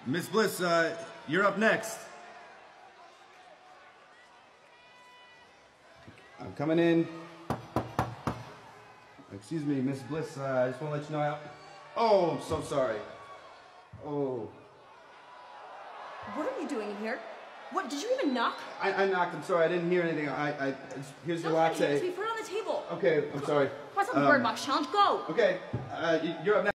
Miss Bliss, you're up next. I'm coming in. Excuse me, Miss Bliss, I just want to let you know Oh, I'm so sorry. Oh. What are you doing in here? What, did you even knock? I knocked, I'm sorry, I didn't hear anything. Here's your latte. Don't be put it on the table. Okay, I'm sorry. What's on the Bird Box Challenge? Go! Okay, you're up next.